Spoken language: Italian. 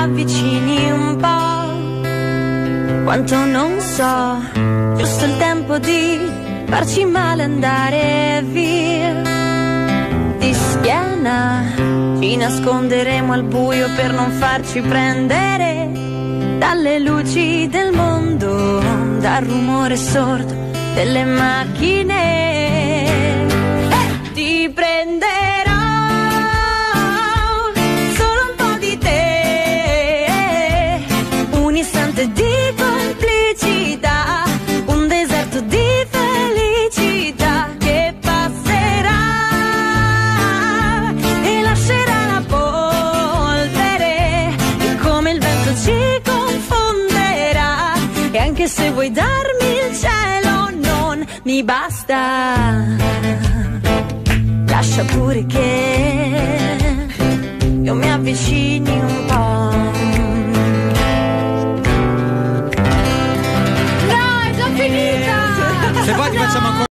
avvicini un po', quanto non so, giusto il tempo di farci male andare via. Di schiena ci nasconderemo al buio per non farci prendere dalle luci del mondo, dal rumore sordo delle macchine. Ti prenderò solo un po' di te, un istante di complicità, un deserto di felicità che passerà e lascerà la polvere, e come il vento ci confonderà, e anche se vuoi darmi il cielo non mi basta. Lascia pure che io mi avvicini un po'. No, è già finita! Se vuoi ti facciamo ancora